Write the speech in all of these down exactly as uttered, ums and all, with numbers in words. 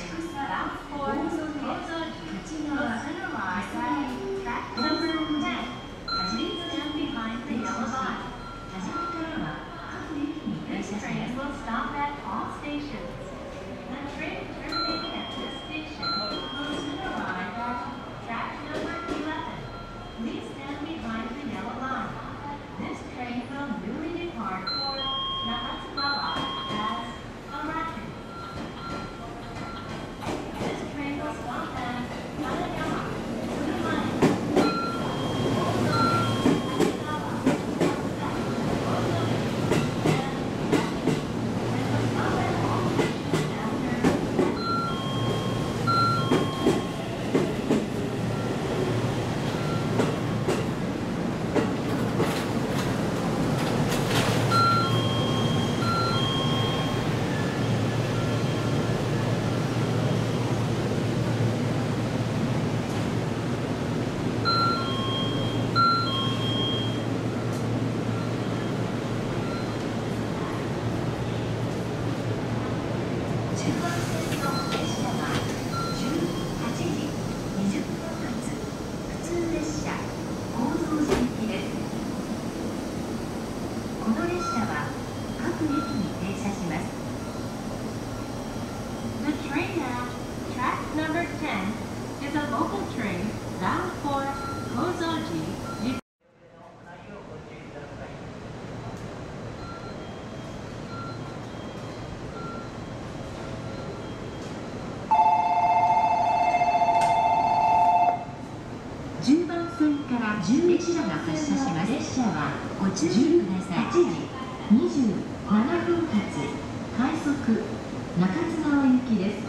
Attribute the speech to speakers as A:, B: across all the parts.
A: じゅういちだが発車します。列車はご注意ください。はちじにじゅうななふん発快速中津川行きです。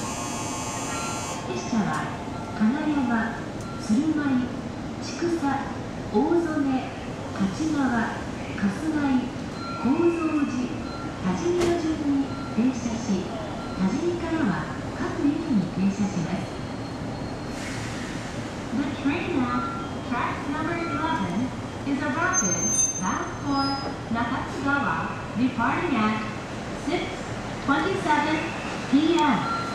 A: 列車は金山、鶴舞、千種、大曽根、勝川、春日井、高蔵寺、多治見の順に停車し、多治見からは各駅に停車します。The train at track number eleven is a rapid bound for Nakatsugawa, departing at six twenty-seven p m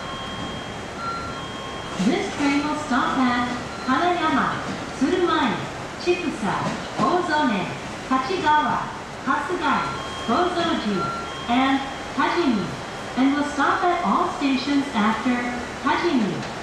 A: This train will stop at Hanayama, Tsurumai, Chikusa, Ozone, Tachigawa, Kasugai, Gozoji, and Tajimi, and will stop at all stations after Tajimi.